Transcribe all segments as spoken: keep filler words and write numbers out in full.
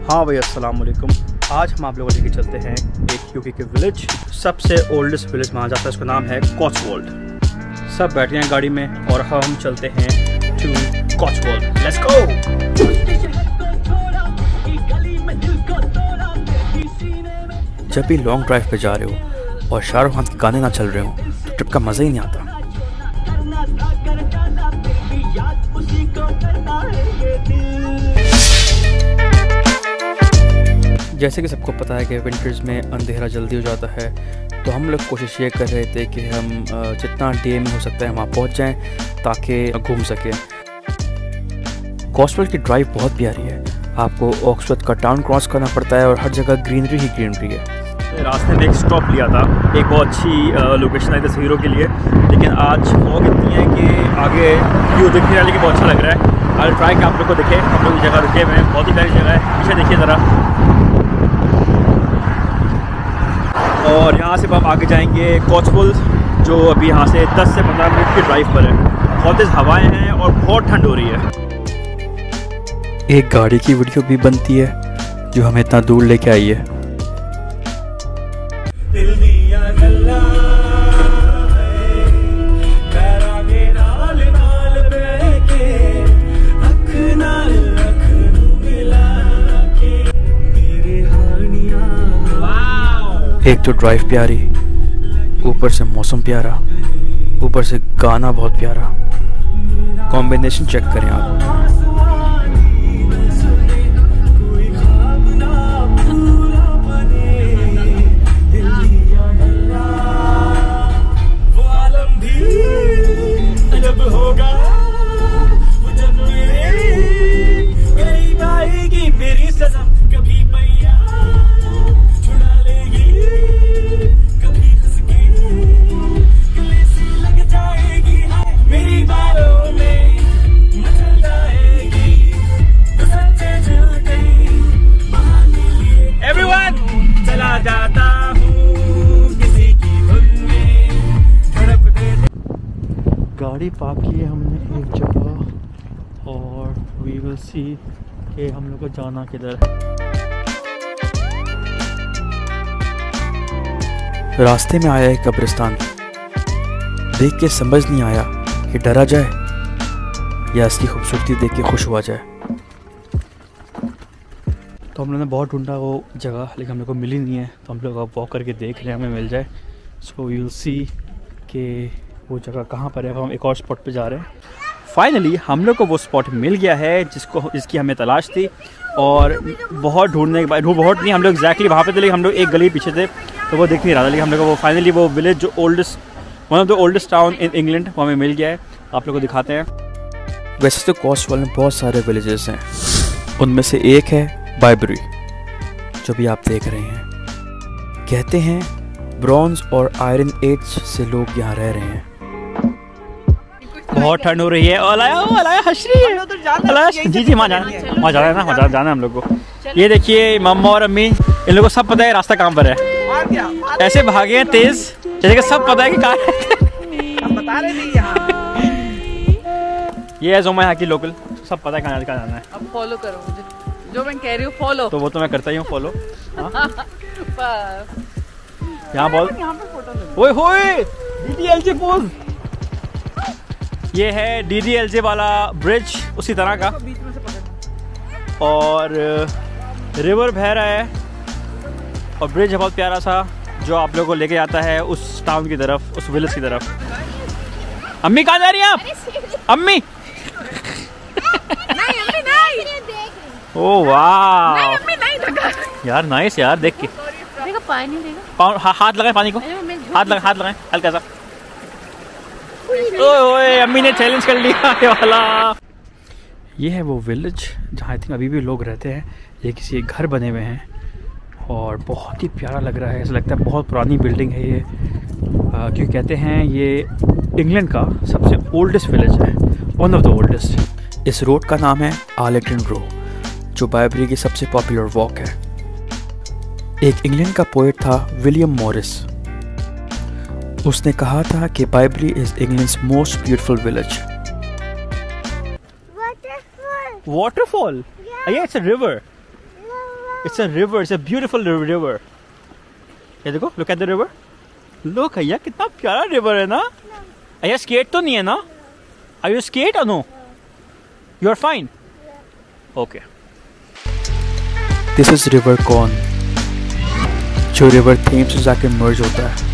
हाँ भाई अस्सलाम वालेकुम। आज हम आप लोगों को लेके चलते हैं एक यूके के विलेज, सबसे ओल्डेस्ट विलेज माना जाता है। उसका नाम है कॉट्सवोल्ड। सब बैठे हैं गाड़ी में और हम चलते हैं टू कॉट्सवोल्ड। Let's go. जब भी लॉन्ग ड्राइव पे जा रहे हो और शाहरुख खान के गाने ना चल रहे हो तो ट्रिप का मज़ा ही नहीं आता। जैसे कि सबको पता है कि विंटर्स में अंधेरा जल्दी हो जाता है, तो हम लोग कोशिश ये कर रहे थे कि हम जितना डे में हो सकता है वहाँ पहुँच जाएं ताकि घूम सकें। कॉट्सवोल्ड की ड्राइव बहुत प्यारी है। आपको ऑक्सफोर्ड का टाउन क्रॉस करना पड़ता है और हर जगह ग्रीनरी ही ग्रीनरी है। रास्ते में एक स्टॉप लिया था, एक बहुत अच्छी लोकेशन है तस्वीरों के लिए, लेकिन आज फॉग इतनी है कि आगे व्यू दिख रहा है, लेकिन बहुत अच्छा लग रहा है। आज ट्राई कि आप लोग को दिखे, हम लोग जगह रुके हुए हैं, बहुत ही प्यारी जगह है। पीछे देखिए ज़रा। और यहाँ से हम आगे जाएंगे कॉट्सवोल्ड, जो अभी यहाँ से दस से पंद्रह मिनट की ड्राइव पर है। बहुत तेज़ हवाएं हैं और बहुत ठंड हो रही है। एक गाड़ी की वीडियो भी बनती है जो हमें इतना दूर लेके आई है। एक तो ड्राइव प्यारी, ऊपर से मौसम प्यारा, ऊपर से गाना बहुत प्यारा। कॉम्बिनेशन चेक करें आप। गाड़ी पार्क की है हमने एक जगह और वी विल सी कि हम लोग को जाना किधर है। रास्ते में आया है कब्रिस्तान। देख के समझ नहीं आया कि डरा जाए या इसकी खूबसूरती देख के खुश हुआ जाए। तो हम लोगों ने बहुत ढूंढा वो जगह, लेकिन हम लोग को मिली नहीं है, तो हम लोग अब वॉक करके देख रहे हैं हमें मिल जाए। सो वी विल सी कि वो जगह कहाँ पर है। हम एक और स्पॉट पे जा रहे हैं। फाइनली हम लोग को वो स्पॉट मिल गया है जिसको जिसकी हमें तलाश थी, और बहुत ढूंढने के बाद, बहुत नहीं, हम लोग एग्जैक्टली वहाँ पे थे, लेकिन हम लोग एक गली पीछे थे तो वो दिख नहीं रहा था। लेकिन हम लोग को वो फाइनली वो विलेज जो oldest one of the oldest town in England वो हमें मिल गया है। आप लोग को दिखाते हैं। वैसे तो कॉट्सवोल्ड में बहुत सारे विलेजेस हैं, उनमें से एक है बायबरी जो भी आप देख रहे हैं। कहते हैं ब्रॉन्ज और आयरन एज से लोग यहाँ रह रहे हैं। बहुत ठंड हो रही है। ओलाया ओलाया हशरी है। जी जी वहाँ जाना वहाँ जाना है ना, वहाँ जाना है हम लोग को। ये देखिए मम्मा और अम्मी, इन लोगों को सब पता है रास्ता कहाँ पर है। ऐसे भागे हैं तेज जैसे कि सब पता है कि कहाँ है। ये है जोमा यहाँ की लोकल, सब पता है कहाँ जाना है। अब फॉलो करो मुझे, जो मैं कह रही हूँ फॉलो। तो वो तो मैं करता ही हूँ फॉलो। यहाँ बोल। ओए होए डीडीएलजे पोज। ये है डीडीएलजे वाला ब्रिज, उसी तरह का, और रिवर बह रहा है और ब्रिज है बहुत प्यारा सा जो आप लोगों को लेके जाता है उस टाउन की तरफ, उस विलेज की तरफ। अम्मी कहाँ जा रही हैं आप? अम्मी ओह वाह यार, नाइस यार। देख के देखो पानी, देखो हा, हाथ लगाए पानी को, हाथ लगा हाथ लगाए हल्का सा। ओए ओए अम्मी ने चैलेंज कर लिया ये वाला। ये है वो विलेज जहाँ आई थिंक अभी भी लोग रहते हैं। ये किसी घर बने हुए हैं और बहुत ही प्यारा लग रहा है। ऐसा लगता है बहुत पुरानी बिल्डिंग है ये, क्योंकि कहते हैं ये इंग्लैंड का सबसे ओल्डेस्ट विलेज है, वन ऑफ द ओल्डेस्ट। इस रोड का नाम है आर्लिंगटन रोड, जो बायबरी की सबसे पॉपुलर वॉक है। एक इंग्लैंड का पोएट था विलियम मॉरिस। उसने कहा था कि Bibury is England's most beautiful village. Waterfall. Waterfall? Yeah. Yeah, it's a river. No, it's a river, it's a beautiful river. ये देखो, लुक एट द रिवर। लो भैया कितना प्यारा रिवर है ना। अय्या स्केट तो नहीं है ना? Are you scared or no? You are fine? Okay. This is river Coln, जो रिवर थेम्स से जाके मर्ज होता है।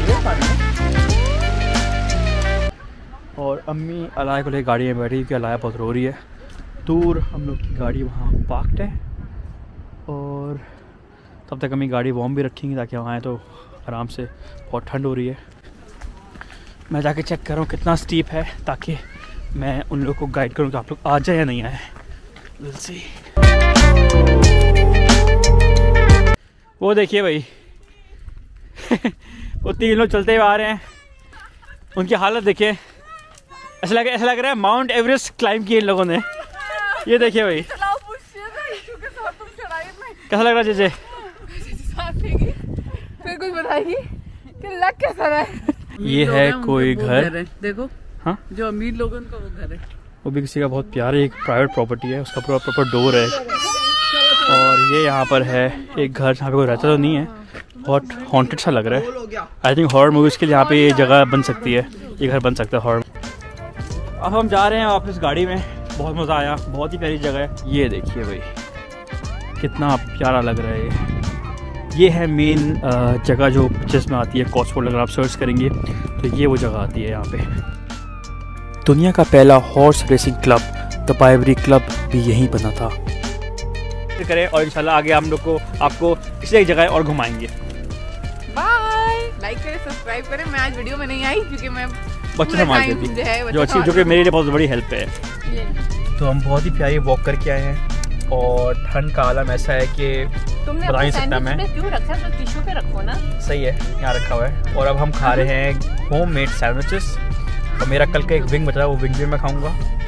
और अम्मी अलाया को लेकर गाड़ी में बैठी क्योंकि अलाया बहुत रो रही है। दूर हम लोग की गाड़ी वहाँ पार्क्ड है और तब तक अम्मी गाड़ी वार्म भी रखेंगी ताकि वहाँ आए तो आराम से। बहुत ठंड हो रही है। मैं जाके चेक कर रहा हूँ कितना स्टीप है ताकि मैं उन लोग को गाइड करूँ कि आप लोग आ जाए या नहीं आए। We'll see। वो देखिए भाई वो तीन लोग चलते हुए आ रहे हैं, उनकी हालत देखिए। ऐसा लग ऐसा लग रहा है माउंट एवरेस्ट क्लाइंब किया इन लोगों ने। ये देखिए भाई कैसा लग रहा है जीजे? फिर कुछ बताएगी कि लग कैसा रहा है? ये है कोई घर, देखो। हाँ, जो अमीर लोगों का वो घर है, वो भी किसी का बहुत प्यारा एक प्राइवेट प्रॉपर्टी है, उसका पूरा प्रॉपर डोर है। और ये यहाँ पर है एक घर जहाँ पे कोई रहता तो नहीं है, बहुत हॉन्टेड सा लग रहा है। आई थिंक हॉरर मूवीज के लिए यहाँ पे ये जगह बन सकती है, ये घर बन सकता है हॉरर। अब हम जा रहे हैं वापस गाड़ी में। बहुत मज़ा आया, बहुत ही प्यारी जगह है। ये देखिए भाई कितना प्यारा लग रहा है ये। ये है मेन जगह जो पिक्चर्स में आती है, कॉस्टफोर्ड। अगर आप सर्च करेंगे तो ये वो जगह आती है यहाँ पे। दुनिया का पहला horse racing club the Bibury club भी यहीं बना था। करें और इंशाल्लाह आगे हम लोग को आपको किसी एक जगह और घुमाएंगे। बाय, लाइक करें, सब्सक्राइब करें। मैं आज वीडियो में नहीं आई क्योंकि मैं बच्चे संभाल रही थी, जो अच्छी जो कि मेरे लिए बहुत बड़ी हेल्प है। तो हम बहुत ही प्यारी वॉक करके आए हैं और ठंड का आलम ऐसा है कि बता नहीं सकता मैं। क्यों रखा? तो टिश्यू पे रखो ना। सही है, यहाँ रखा हुआ है। और अब हम खा रहे हैं होम मेड सैंडविचेस। और मेरा कल का एक विंग बचा है, वो विंग भी मैं खाऊंगा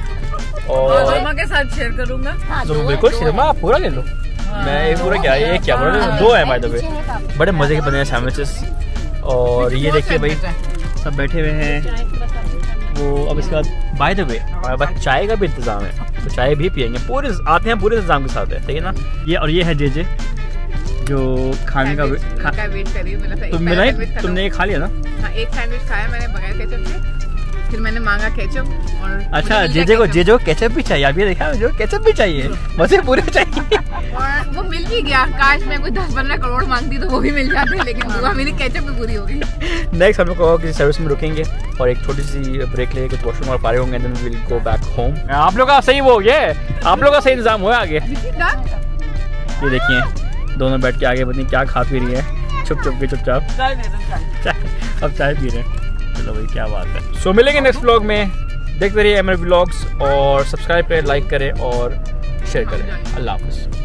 और शर्मा के साथ शेयर करूंगा। तो बिल्कुल शर्मा, आप पूरा ले लो। मैं ये पूरा क्या ये क्या बोल रहा हूँ, दो है बाय द वे। बड़े मजे के बने हैं सैंडविचेस। और ये देखिए भाई सब बैठे हुए हैं वो। अब इसके बाद बाय द वे हमारे पास चाय का भी इंतजाम है, तो चाय भी पियेंगे। पूरे आते हैं पूरे इंतजाम के साथ है, ठीक है ना। ये और ये है जे जे जो खाने का वेट कर रही है। तुम मिला तुमने ये खा लिया ना? हाँ, एक सैंडविच खाया मैंने बगैर केचप के, फिर मैंने मांगा केचप। और अच्छा, जे जे को जे जो केचप भी चाहिए। अभी देखा जो केचप भी चाहिए, मुझे पूरे चाहिए। और वो मिल भी गया। काश मैं कोई दस पंद्रह करोड़ मांगती तो वो भी मिल जाते, लेकिन दुआ मेरी केचप भी पूरी हो गई। नेक्स्ट हम लोग को किसी सर्विस में रुकेंगे और एक छोटी सी ब्रेक लेके कुछ वॉशरूम और पारे होंगे, then we will go back home. आप लोग का सही वो हो गया, आप लोग का सही इंतजाम हुआ आगे। ये देखिए दोनों बैठ के आगे पता नहीं क्या खा पी रही है, छुप छुप के चुपचाप। अब चाय पी रहे हैं। चलो भाई क्या बात है। सो so, मिलेंगे नेक्स्ट व्लॉग में। देखते रहिए एमआर व्लॉग्स और सब्सक्राइब करें, लाइक करें और शेयर करें। अल्लाह हाफ़िज़।